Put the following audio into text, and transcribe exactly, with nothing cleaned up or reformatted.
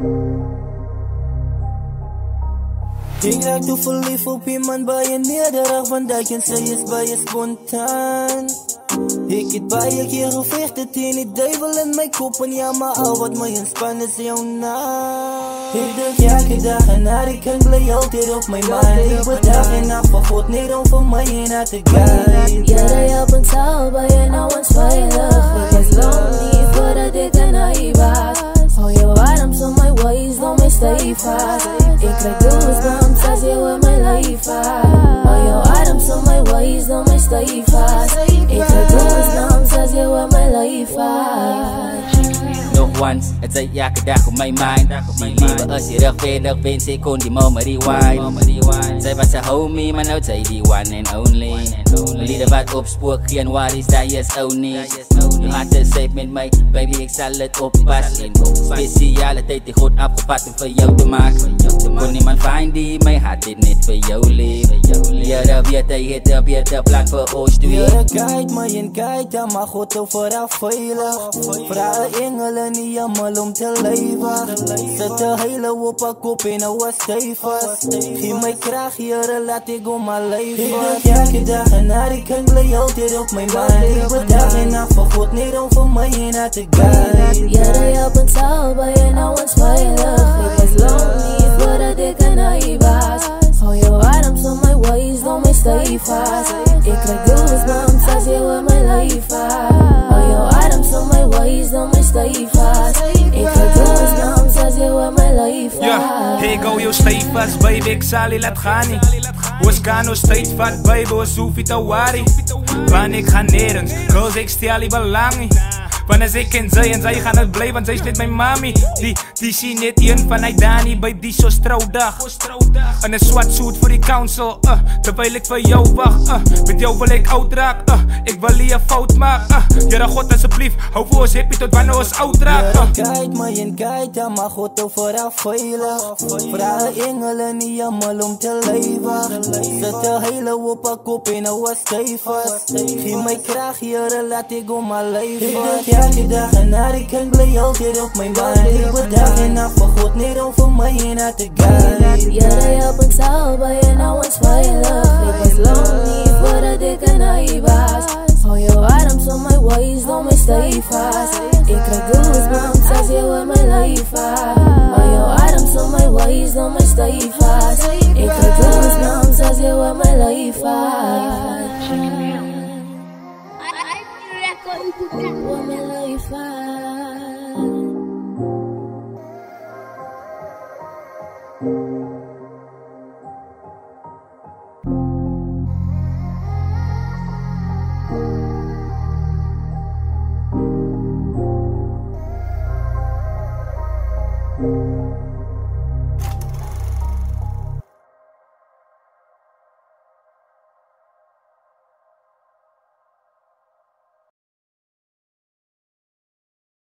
Ik raak te verliefd op iemand bij je nederig, want dat je zij is bij je spontaan. Ik heb bij je keer gevechten tegen die duivel in mijn kop, en ja, maar al wat mij ontspannen is jouw naam. Ik denk elke dag en naar, ik kan blij altijd op mijn mind. Ik bedag en nacht van God, niet over mij en naar te guide. Ja, dat helpt ons al bij je nou eens veilig. Ik was lonely voordat ik er naar je was. Hou je warm zo mijn ways, dan mij stevig. Ik krijg goosebumps als je in mijn lijf was. Hou je warm zo mijn ways, dan mij stevig. Ik krijg goosebumps als je in mijn lijf was. Nog once, het zei elke dag op mijn mind. Die lieve als je rug verder bent, ze kon die mama rewind. Zij was een homie, maar nou zij die one and only. Lieden wat opspoor, geen worries, dat is ook niet. Je had een safe met mij, baby, ik zal het oppassen. Speciale tijd die goed afgepakt om voor jou te maken. Kon niemand vinden die mij had dit niet voor jou lief. Ja, dat weet hij, het dat weet de plan voor ons twee. Ja, kijk maar en kijk, dat mag God overal veilig. Vrouwen, engelen, niet allemaal om te leven. Zet de hele op haar kop en nou was stevig. Geef mij kracht hier, laat ik om mijn leven. Ik denk elke dag en naar, ik kan blij altijd op mijn mind. Ik bedag en nacht van God, niet over mij en naar te guide. Ja, dat helpt ons al bij je nou eens veilig. Ik was lonely voordat ik er naar je was. Hou je warm zo mijn ways, dan mij stevig. Ik krijg goosebumps als je in mijn lijf was. Hou je warm zo mijn ways, dan mij stevig. Ik krijg goosebumps als je in mijn lijf was. Ja, hey, ik hou jou stevig, baby, ik zal je laat gaan niet. Was kan nog steeds vat, baby, was hoef je te worry. Want ik ga nergens, girls, ik stel je belang niet. Want als ik en zij en zij gaan het blij, want zij is net mijn mami. Die, die zie net een van hij Dani, baby, die zo strouwdag. En een zwart suit voor die council, uh, terwijl ik voor jou wacht. Uh, met jou wil ik oud raak, uh, ik wil je fout maken. Uh, ja, God alsjeblieft, hou voor ons happy tot wanneer ons oud raak. Uh. Ja, kijk maar en kijk, dat mag God overal veilig. Vrouwen, engelen, niet allemaal om te leven. Zet de hele op haar kop en nou was stevig. Geef mij kracht hier, laat ik om mijn leven. Elke dag en naar, ik kan blij altijd op mijn mind. Ik bedag en nacht van God, niet over mij en naar te guide. Ja, dat helpt ons al bij je nou eens veilig. Ik was lonely voordat ik er naar je was. Hou je warm zo mijn ways, dan mij stevig. Ik krijg goosebumps als je in mijn lijf was. Hou je warm zo mijn ways, dan mij stevig. Ik krijg goosebumps als je in mijn lijf was. Woman life.